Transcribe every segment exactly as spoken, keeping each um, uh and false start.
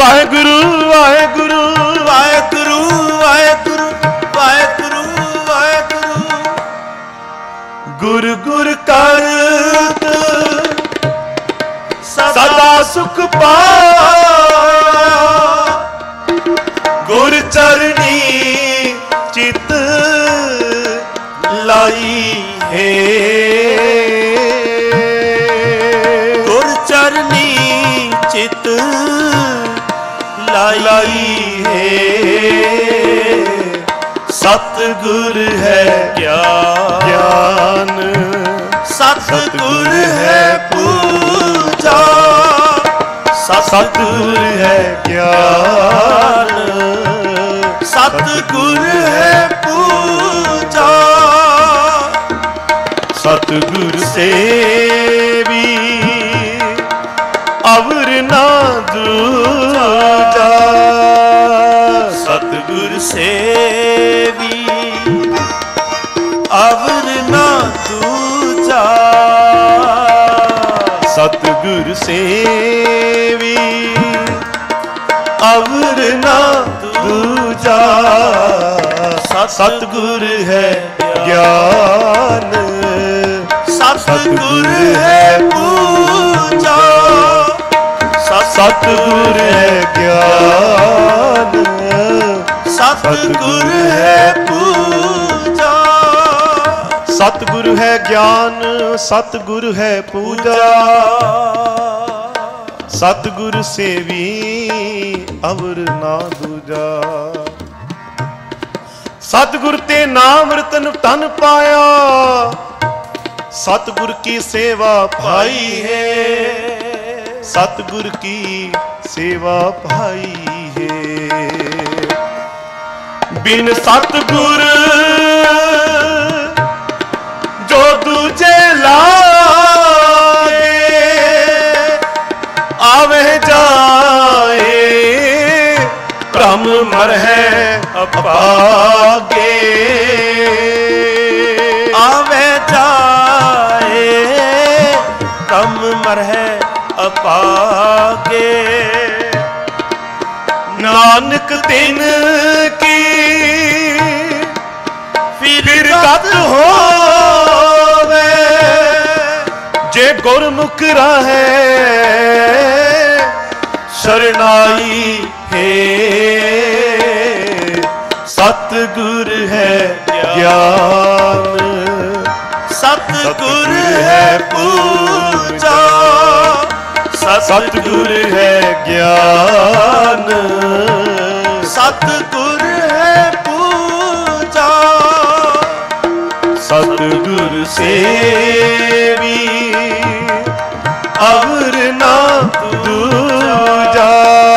वाहेगुरु वाहेगुरु वाहेगुरु वाहेगुरु वाहेगुरु वाहेगुरु गुर गुर करत सदा सुख पाया गुर चरनी चित लाई है गुर चरनी चित लाई है सतगुर है ज्ञान सतगुर है पूजा सतगुर है ज्ञान सतगुर है पूजा सतगुर से भी अवर ना दूजा सतगुर से भी अवर ना दूजा सतगुर से भी अवर ना दूजा सतगुर है ज्ञान सतगुर है पूजा सतगुर है ज्ञान सतगुर है पूजा सतगुर है ज्ञान सतगुर है पूजा सतगुर सेवी अवर ना दूजा सतगुर ते नाम रतन तन पाया सतगुर की सेवा भाई है सतगुर की सेवा भाई है बिन सतगुर जो दूजे लागे आवे जाए भ्रम मरहे अपागे आवे जाए भ्रम मरहे अपागे नानक दिन की फिर गत होवे जे गुरमुख रहे शरणाई है सतगुर है ज्ञान सतगुर है पूजा सतगुर है ज्ञान सतगुर है पूजा सतगुर सेवी अवर ना दूजा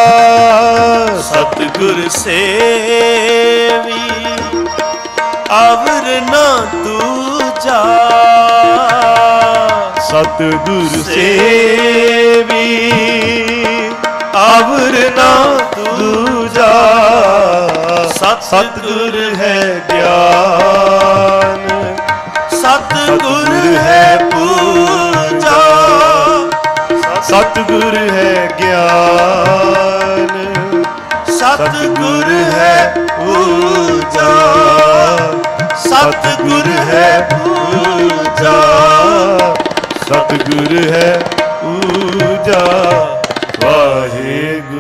सतगुर सेवी अवर ना दूजा सतगुर सेवी अवर ना दूजा सतगुर है ज्ञान सतगुर है पूजा सतगुर है ज्ञान सतगुर है पूजा सतगुर है पूजा सतगुर है पूजा वाहेगुरु।